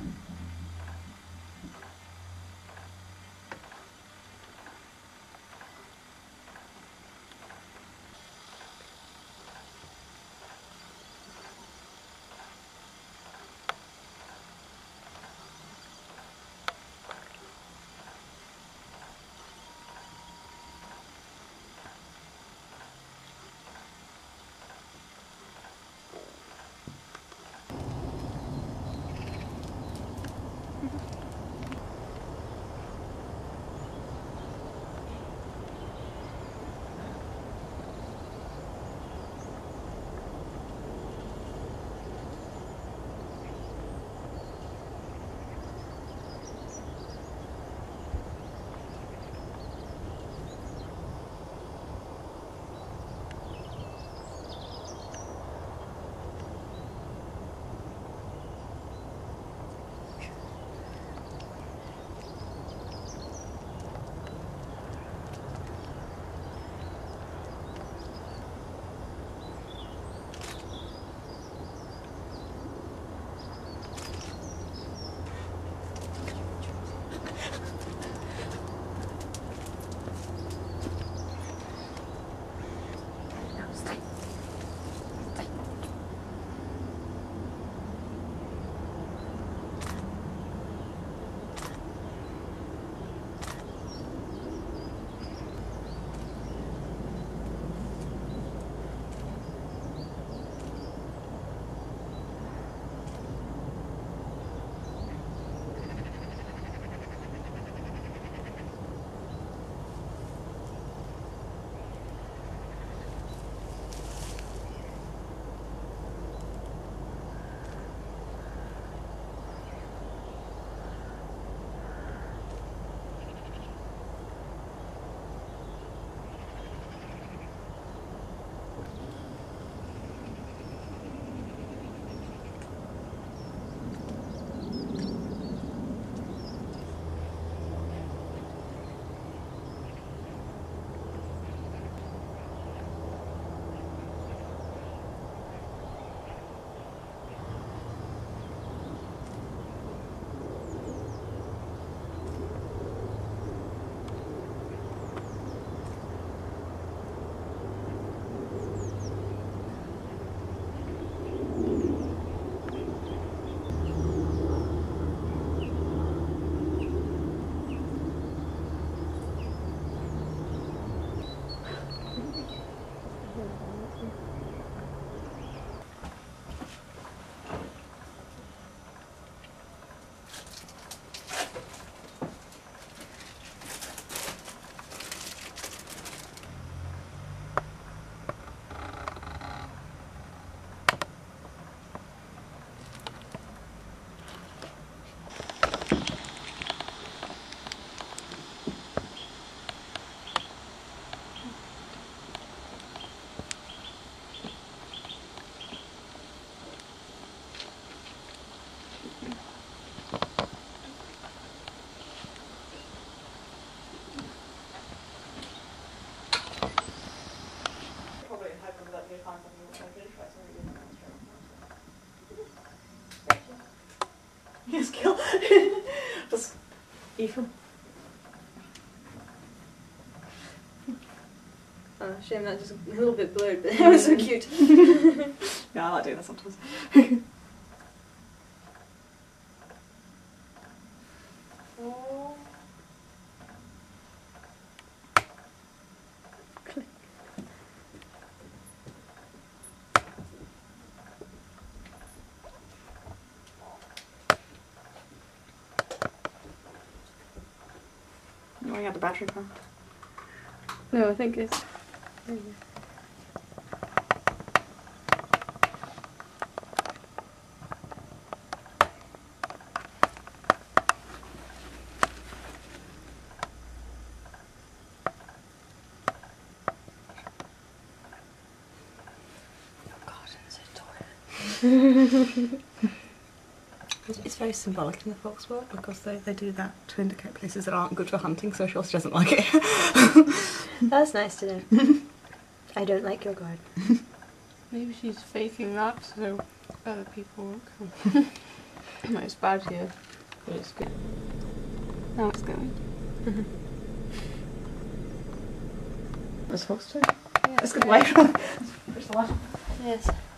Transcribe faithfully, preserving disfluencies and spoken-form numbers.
Yes, kill. Das Eva. Oh, shame that just a little bit blurred, but it was so cute. Yeah, I like doing that sometimes. Oh. Click. Oh, you had the battery power. No, I think it's. There you go. It's very symbolic in the folk's world because they, they do that to indicate places that aren't good for hunting, so she also doesn't like it. That's nice to know. I don't like your garden. Maybe she's faking that so other people won't come. No, it's bad here, but it's good. Now it's going. Mm-hmm. That's fox too. Yeah. Let's get away from it. Yes.